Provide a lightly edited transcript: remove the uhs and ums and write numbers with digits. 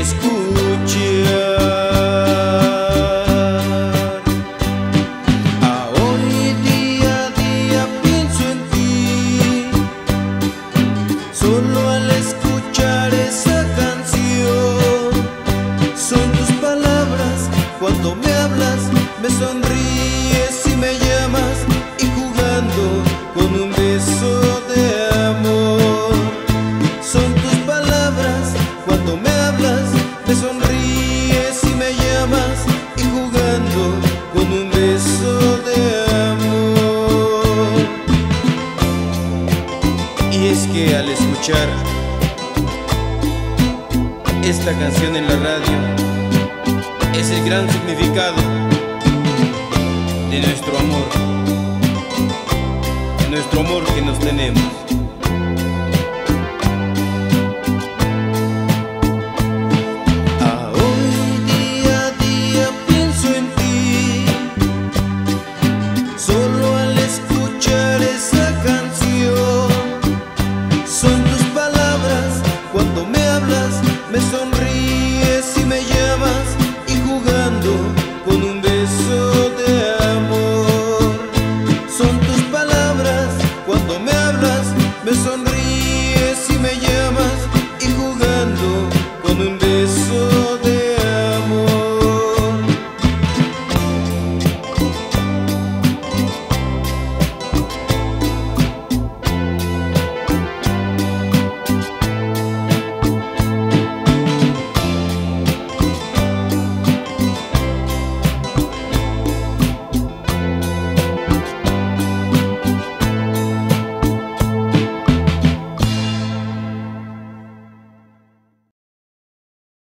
Hoy día a día pienso en ti, solo al escuchar esa canción. Son tus palabras cuando me hablas, me sonríes y me llamas, y jugando con un beso de amor. Son tus palabras cuando me hablas, me sonríes y me llamas, y jugando con un beso de amor. Y es que al escuchar esta canción en la radio, es el gran significado de nuestro amor que nos tenemos.